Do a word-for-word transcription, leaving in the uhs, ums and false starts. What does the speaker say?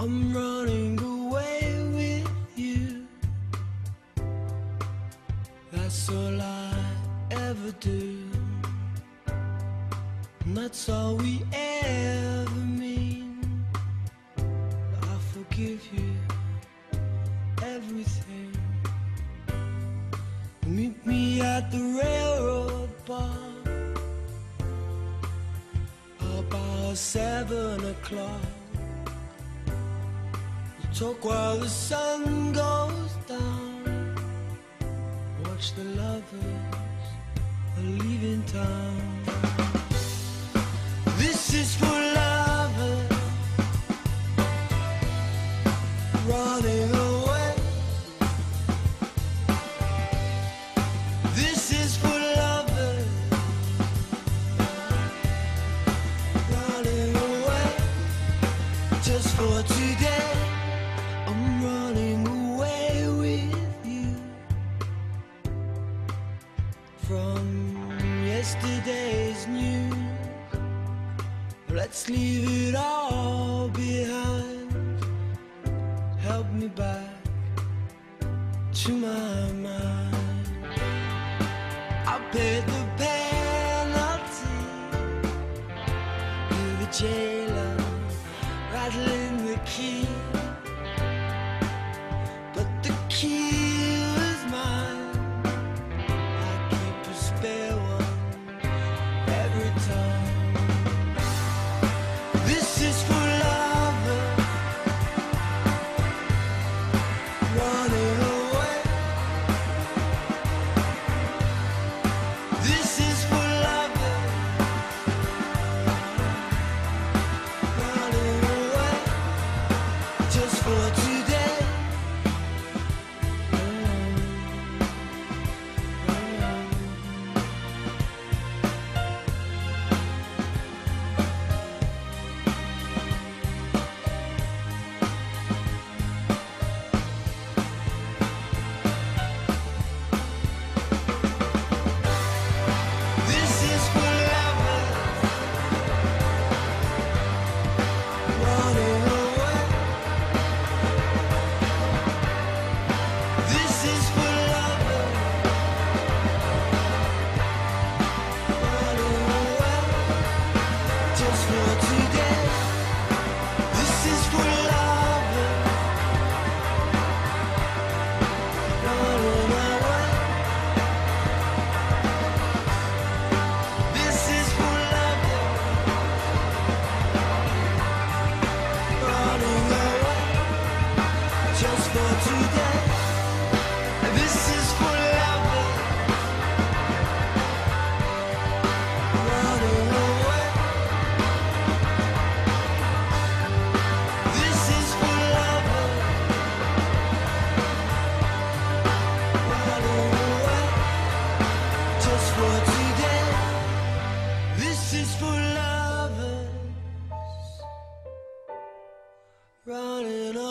I'm running away with you. That's all I ever do, and that's all we ever mean. I forgive you everything. Meet me at the railroad bar about seven o'clock. We'll talk while the sun goes down. Watch the lovers are leaving town. This is for lovers running away. This is for lovers running away. Just for today, I'm running away with you from yesterday's news. Let's leave it all behind. Help me back to my mind. I paid the penalty. You're the jailer rattling the key, but the key was mine. I keep a spare one every time. This is for lovers running away. This is for lovers running away. Just for today. This is for lovers running away. This is for lovers running away. Just for today. This is for lovers running away. This is for lovers running away. Just for today. This is for lovers running away. This is for lovers running away. Just for today. This is for lovers running away.